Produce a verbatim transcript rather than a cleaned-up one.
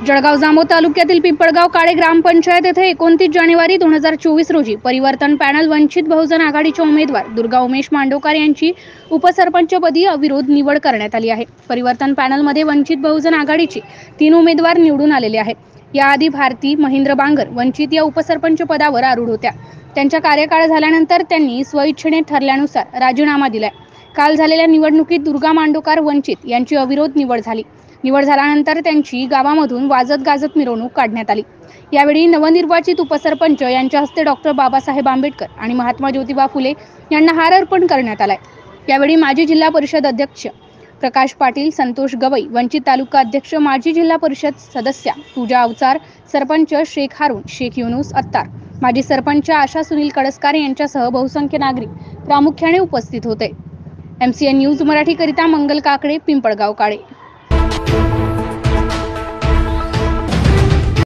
जळगाव जामोद तालुक्यातील पिंपळगाव काळे ग्रामपंचायत येथे एकोणतीस जानेवारी दोन हजार चोवीस रोजी परिवर्तन पॅनल वंचित बहुजन आघाडीचे उमेदवार दुर्गा उमेश मांडोकर यांची उपसरपंचपदी अविरोध निवड करण्यात आली आहे। परिवर्तन पॅनलमध्ये वंचित बहुजन आघाडीचे तीन उमेदवार निवडून आलेले आहेत। याआधी भारती महेंद्र बांगर वंचित या उपसरपंच पदावर आरूढ होत्या। त्यांचा कार्यकाळ झाल्यानंतर त्यांनी स्वइच्छेने ठरल्यानुसार राजीनामा दिलाय। काल झालेल्या निवडणुकीत दुर्गा मांडोकर वंचित यांची अविरोध निवड झाली। निवड झाल्यानंतर त्यांची गावामधून वाजत गाजत मिरवणूक काढण्यात आली। यावेळी नवनिर्वाचित उपसरपंच यांच्या हस्ते डॉक्टर बाबासाहेब आंबेडकर आणि महात्मा ज्योतिबा फुले यांना हार अर्पण करण्यात आलाय। यावेळी माजी जिल्हा परिषद अध्यक्ष प्रकाश पाटील, संतोष गवई, वंचित तालुका अध्यक्ष, माजी जिल्हा परिषद सदस्या पूजा अवचार, सरपंच शेख हारून, शेख युनुस अत्तार, माजी सरपंच आशा सुनील कळसकर यांच्यासह बहुसंख्य नागरिक प्रामुख्याने उपस्थित होते। एमसीएन न्यूज मराठी करिता मंगल काकडे, पिंपळगाव काळे।